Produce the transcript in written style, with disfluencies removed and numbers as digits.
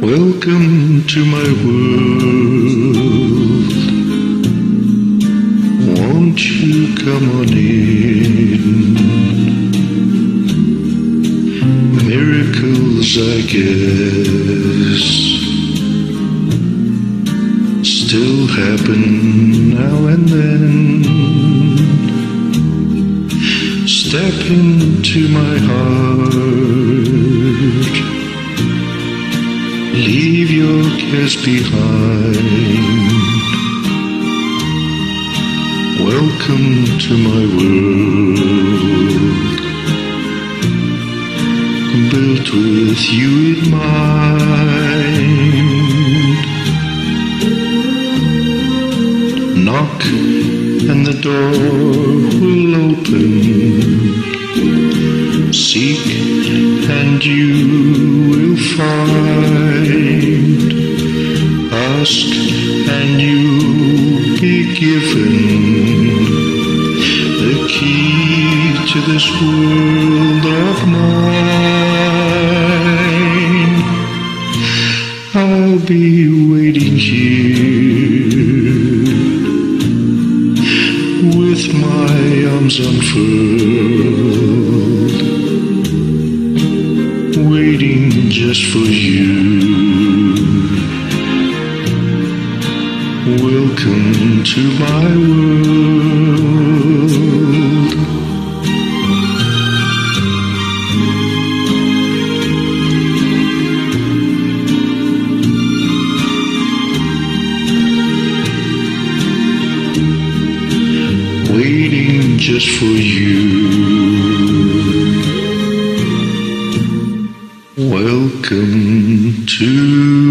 Welcome to my world. Won't you come on in? Miracles, I guess, still happen now and then. Step into my heart, leave your cares behind. Welcome to my world, built with you in mind. Knock and the door will open. Seek and you will find. Ask and you'll be given the key to this world of mine. I'll be waiting here with my arms unfurled, waiting just for you. Welcome to my world. Waiting just for you. Welcome to